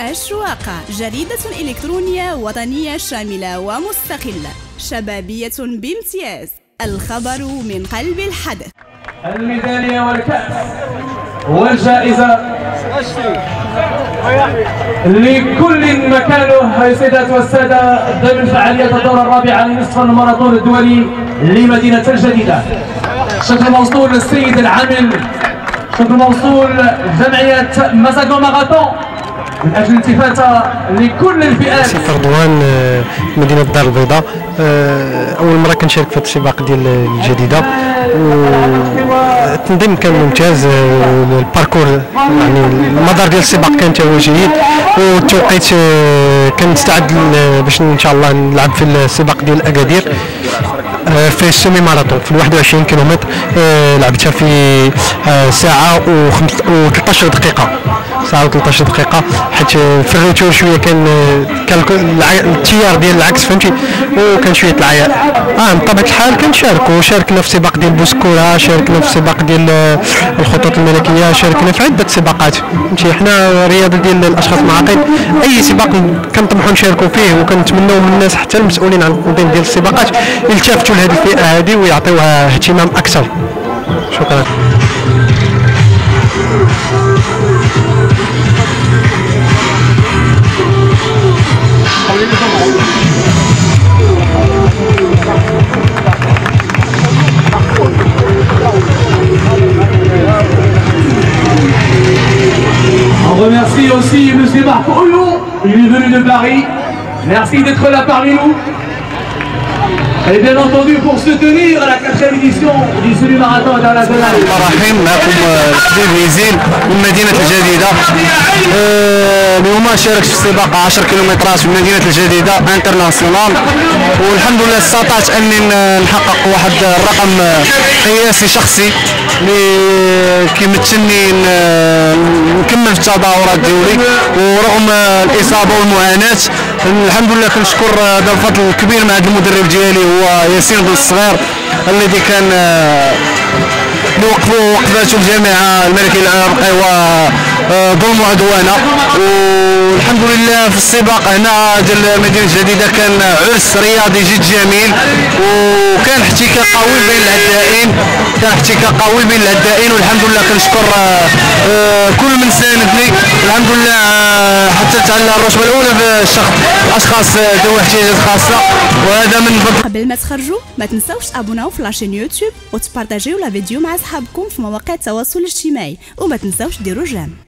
الشواقة جريدة إلكترونية وطنية شاملة ومستقلة، شبابية بامتياز، الخبر من قلب الحدث. الميدالية والكأس والجائزة لكل مكانه يا السيدات والسادة ضمن فعالية الدورة الرابعة لنصف الماراثون الدولي لمدينة الجديدة. شكر موصول للسيد العامل، شكر موصول جمعية مازاغو ماراثون من اجل الالتفاته لكل الفئات. سي رضوان مدينه الدار البيضاء، اول مره كنشارك في هذا السباق ديال الجديده، والتنظيم كان ممتاز، الباركور يعني المدار ديال السباق كان تا هو جيد، والتوقيت كنستعد باش ان شاء الله نلعب في السباق ديال اكادير في السيمي ماراثون في 21 كيلومتر، لعبتها في ساعه و13 دقيقه، ساعه و13 دقيقه، حيت في الروتور شويه كان التيار ديال العكس فهمتي، وكان شويه العياء. بطبيعه الحال كنشاركوا، شاركنا في سباق ديال بوسكوره، شاركنا في سباق ديال الخطوط الملكيه، شاركنا في عده سباقات فهمتي. حنا رياضه ديال الاشخاص المعاقين، اي سباق كنطمحوا نشاركوا فيه، وكنتمنوا من الناس حتى المسؤولين عن التنظيم ديال السباقات يلتفتوا لهذه الفئه هذه ويعطيوها اهتمام اكثر. شكرا. On remercie aussi M. Marc Oyo, il est venu de Paris. Merci d'être là parmi nous. Et bien entendu pour soutenir la 4e édition du semi-marathon international. الرحيم، معكم الحبيب نزيل من مدينة الجديدة. اليوم شاركت في سباق 10 كيلومترات في مدينة الجديدة انترناسيونال، والحمد لله استطعت اني نحقق واحد الرقم قياسي شخصي اللي كيمثلني نكمل في التظاهرات ديالي، ورغم الاصابة والمعاناة الحمد لله كنشكر هذا الفضل الكبير مع هذا المدرب ديالي هو ياسين بن الصغير الذي كان وقفاته الجامعه الملكي الرقيوه ظلم وعدوانه. والحمد لله في السباق هنا ديال مدينه الجديده كان عرس رياضي جد جميل، وكان احتكاك قوي بين العدائين، والحمد لله كنشكر كل من ساندني الحمد لله حتى تعلى الرتبه الاولى في اشخاص ذوي احتياجات خاصه، وهذا من فضل. قبل ما تخرجوا ما تنساوش تابوناو في لاشين يوتيوب وتبارطاجيو لا فيديو مع اصحابكم في مواقع التواصل الاجتماعي، وما تنساوش ديروا جيم.